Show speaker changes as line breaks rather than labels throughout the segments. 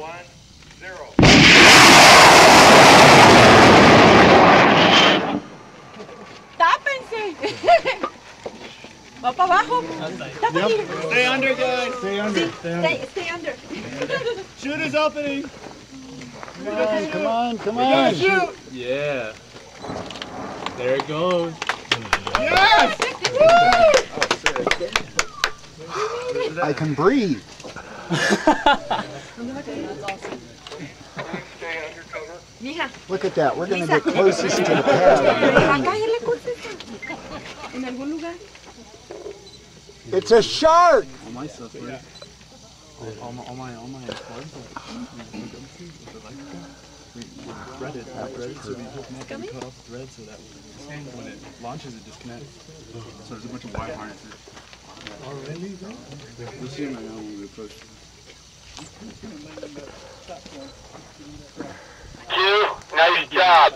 ¡Tápense! Va para abajo.
Stay under, guys.
Stay under.
Stay under.
Shoot is opening.
Come on, come on.
Shoot.
Yeah. There it goes.
Yes!
I can breathe. Look at that. We're going to get closest to the pad. It's a shark!
All my stuff, right? All my cards threaded, so we hook them up and cut off the thread so that when it launches it disconnects. So there's a bunch of wire harnesses. Oh really? You'll see them right now when we approach.
Nice job.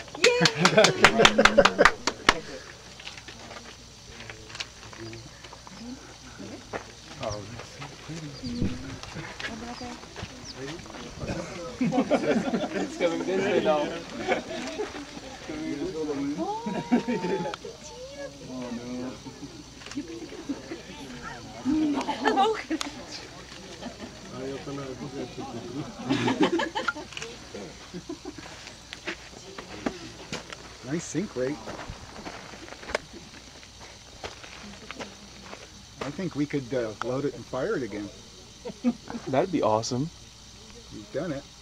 It's coming this way now.
Nice sink rate. I think we could load it and fire it again.
That'd be awesome.
We've done it.